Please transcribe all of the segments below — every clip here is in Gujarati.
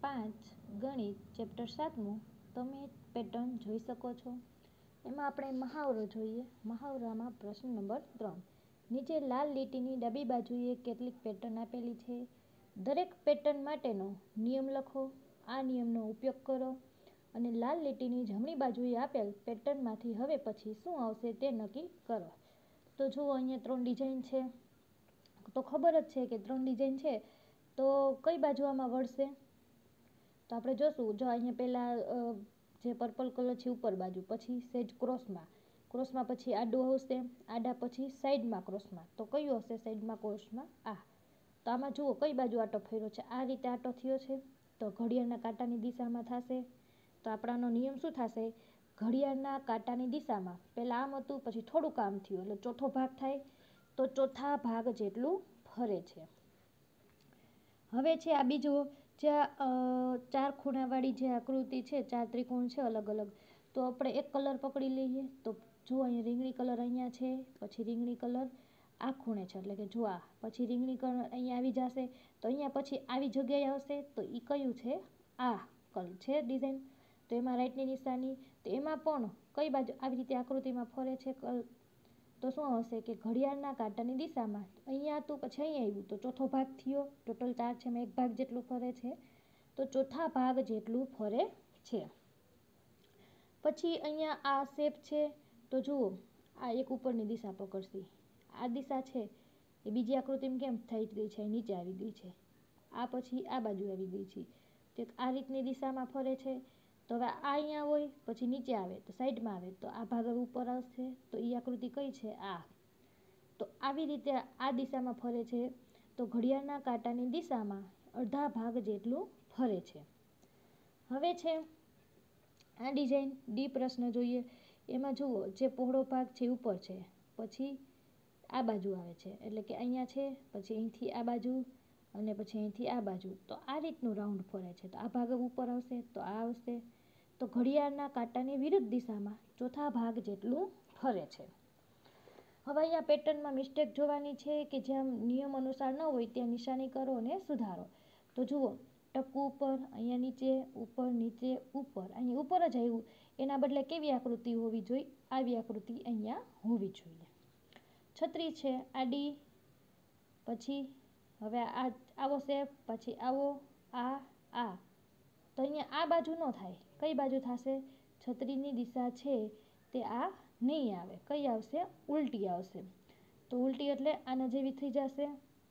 5 ગણિત ચેપ્ટર 7મું તમે પેટર્ન જોઈ શકો છો। એમાં આપણે મહાવરો જોઈએ। મહાવરામાં પ્રશ્ન નંબર 3, નીચે લાલ લીટીની ડાબી બાજુએ કેટલીક પેટર્ન આપેલી છે, દરેક પેટર્ન માટેનો નિયમ લખો, આ નિયમનો ઉપયોગ કરો અને લાલ લીટીની જમણી બાજુએ આપેલ પેટર્નમાંથી હવે પછી શું આવશે તે નક્કી કરો। તો જુઓ અહીંયા 3 ડિઝાઇન છે, તો ખબર જ છે કે 3 ડિઝાઇન છે તો કઈ બાજુ આમાં વળશે, તો આપણે જોશું। જો અહીંયા પહેલાં જે પર્પલ કલર છે ઉપર બાજુ, પછી સેજ ક્રોસમાં પછી આડું આવશે, આડા પછી સાઈડમાં ક્રોસમાં, તો કયું હશે સાઈડમાં ક્રોસમાં? આ। તો આમાં જુઓ કઈ બાજુ આટો ફેર્યો છે, આ રીતે આટો થયો છે તો ઘડિયાળના કાંટાની દિશામાં થશે। તો આપણાનો નિયમ શું થશે? ઘડિયાળના કાંટાની દિશામાં પહેલાં આમ હતું, પછી થોડુંક આમ થયું એટલે ચોથો ભાગ થાય, તો ચોથા ભાગ જેટલું ફરે છે। હવે છે આ બીજો જે 4 ખૂણાવાળી જે આકૃતિ છે, 4 ત્રિકોણ છે અલગ અલગ, તો આપણે એક કલર પકડી લઈએ। તો જો અહીંયા રીંગણી કલર અહીંયા છે, પછી રીંગણી કલર આ ખૂણે છે, એટલે કે જો આ, પછી રીંગણી કલર અહીંયા આવી જશે, તો અહીંયા પછી આવી જગ્યાએ આવશે, તો એ કયું છે? આ કલર છે ડિઝાઇન। તો એમાં રાઈટની નિશાની, તો એમાં પણ કઈ બાજુ આવી રીતે આકૃતિમાં ફરે છે, તો શું હશે કે ઘડિયાળના કાંટાની દિશામાં અહીંયા હતું, પછી અહીંયા આવ્યું, તો ચોથો ભાગ થયો। ટોટલ 4 છે, એમાં 1 ભાગ જેટલું ફરે છે, તો ચોથા ભાગ જેટલું ફરે છે। પછી અહીંયા આ શેપ છે, તો જુઓ આ એક ઉપરની દિશા પકડશે, આ દિશા છે એ બીજી આકૃતિમાં કેમ થઈ ગઈ છે, નીચે આવી ગઈ છે, આ પછી આ બાજુ આવી ગઈ છે, તો આ રીતની દિશામાં ફરે છે। તો હવે આ અહીંયા હોય, પછી નીચે આવે તો સાઈડમાં આવે, તો આ ભાગ ઉપર આવશે, તો એ આકૃતિ કઈ છે? આ। તો આવી રીતે આ દિશામાં ફરે છે, તો ઘડિયાળના કાંટાની દિશામાં અડધા ભાગ જેટલું ફરે છે। હવે છે આ ડિઝાઇન ડી પ્રશ્ન જોઈએ। એમાં જુઓ જે પહોળો ભાગ છે ઉપર છે, પછી આ બાજુ આવે છે, એટલે કે અહીંયા છે, પછી અહીંથી આ બાજુ અને પછી અહીંથી આ બાજુ, તો આ રીતનું રાઉન્ડ ફરે છે, તો આ ભાગ ઉપર આવશે, તો આ આવશે, તો ઘડિયાળના કાંટાની વિરુદ્ધ દિશામાં ચોથા ભાગ જેટલું ફરે છે। હવે અહીંયા પેટર્નમાં મિસ્ટેક જોવાની છે કે જ્યાં નિયમ અનુસાર ન હોય ત્યાં નિશાની કરો અને સુધારો। તો જુઓ ટપકું ઉપર, અહીંયા નીચે, ઉપર નીચે ઉપર, અહીં ઉપર જ આવ્યું, એના બદલે કેવી આકૃતિ હોવી જોઈએ? આવી આકૃતિ અહીંયા હોવી જોઈએ। છત્રી છે આડી, પછી હવે આ આવો શેપ, પછી આવો, આ, તો અહીંયા આ બાજુ ન થાય, કઈ બાજુ થશે? છત્રીની દિશા છે તે આ નહીં આવે, કઈ આવશે? ઉલટી આવશે, તો ઉલટી એટલે આના જેવી થઈ જશે।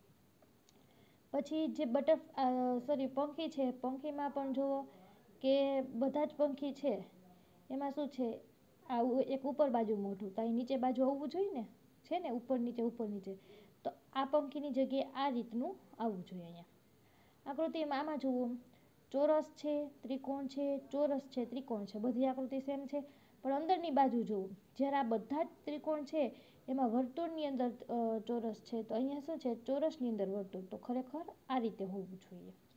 પછી જે પંખી છે, પંખીમાં પણ જુઓ કે બધા જ પંખી છે એમાં શું છે, આવું એક ઉપર બાજુ મોઢું, તો અહીં નીચે બાજુ આવવું જોઈએ ને, છે ને ઉપર નીચે, તો આ પંખીની જગ્યાએ આ રીતનું આવવું જોઈએ। અહીંયા આકૃતિમાં આમાં જુઓ ચોરસ છે, ત્રિકોણ છે, ચોરસ છે, ત્રિકોણ છે, બધી આકૃતિ સેમ છે, પણ અંદરની બાજુ જુઓ, જ્યારે આ બધા જ ત્રિકોણ છે એમાં વર્તુળની અંદર ચોરસ છે, તો અહીંયા શું છે? ચોરસની અંદર વર્તુળ, તો ખરેખર આ રીતે હોવું જોઈએ।